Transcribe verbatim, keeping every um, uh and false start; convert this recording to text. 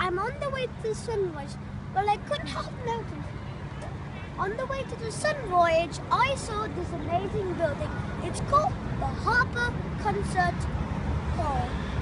I'm on the way to the sun voyage. Well, I couldn't help noticing. On the way to the sun voyage, I saw this amazing building. It's called the Harpa Concert Hall.